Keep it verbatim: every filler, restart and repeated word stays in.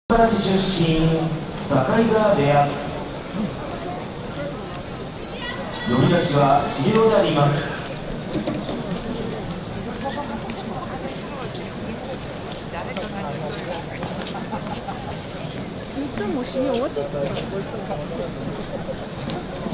原市出身、境川部屋。呼び出しは重尾であります。 いつも試合終わっちゃった。